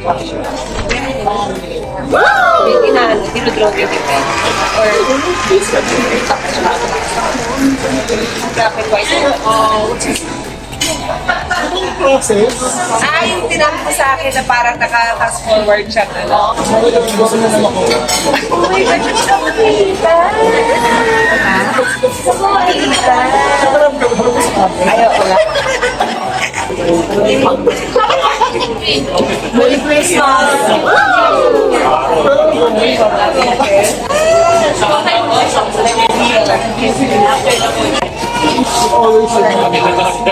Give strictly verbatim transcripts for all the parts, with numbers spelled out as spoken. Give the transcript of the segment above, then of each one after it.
Wow! Yung inaano, dinodrog yung event. Or... Rapid white. Anong process? Ah, yung tinanong ko sa akin na parang naka-fast forward siya. Ano? Gusto na naman ako. Oh my God, yung sa makita! Sa makita! Ayaw ko lang. Merry Christmas! Always like Oh my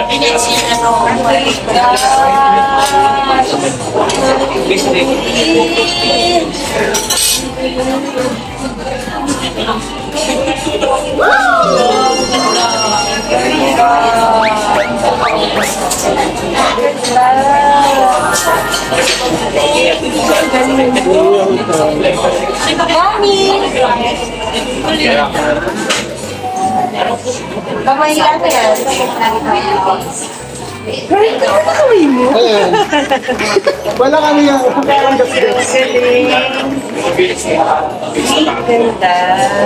Pamahiya ka yan. Kahit ka na kawin mo? wala kami yan. Galing. Ganda.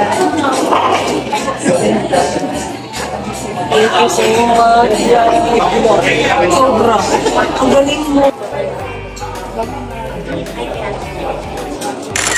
Ganda. Thank you so much. Sobra. Ang galing mo.